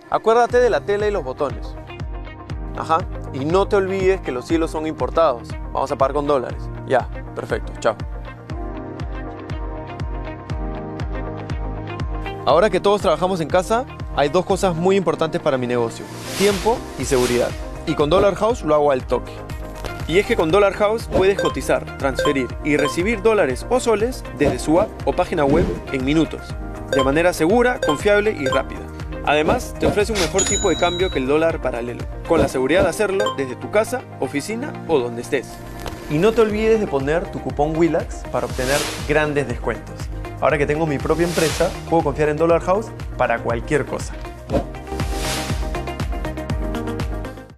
Acuérdate de la tela y los botones. Ajá. Y no te olvides que los hilos son importados. Vamos a pagar con dólares. Ya, perfecto, chao. Ahora que todos trabajamos en casa, hay dos cosas muy importantes para mi negocio: tiempo y seguridad. Y con Dollar House lo hago al toque. Y es que con Dollar House puedes cotizar, transferir y recibir dólares o soles desde su app o página web en minutos, de manera segura, confiable y rápida. Además, te ofrece un mejor tipo de cambio que el dólar paralelo, con la seguridad de hacerlo desde tu casa, oficina o donde estés. Y no te olvides de poner tu cupón WILAX para obtener grandes descuentos. Ahora que tengo mi propia empresa, puedo confiar en Dollar House para cualquier cosa.